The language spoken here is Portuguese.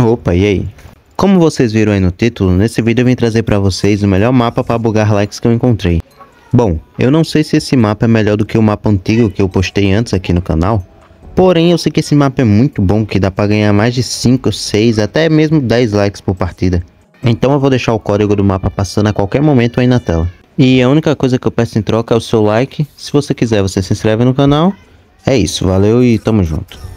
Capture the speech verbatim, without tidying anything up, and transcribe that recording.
Opa, e aí? Como vocês viram aí no título, nesse vídeo eu vim trazer pra vocês o melhor mapa para bugar likes que eu encontrei. Bom, eu não sei se esse mapa é melhor do que o mapa antigo que eu postei antes aqui no canal, porém eu sei que esse mapa é muito bom, que dá pra ganhar mais de cinco, seis, até mesmo dez likes por partida. Então eu vou deixar o código do mapa passando a qualquer momento aí na tela. E a única coisa que eu peço em troca é o seu like. Se você quiser, você se inscreve no canal. É isso, valeu e tamo junto.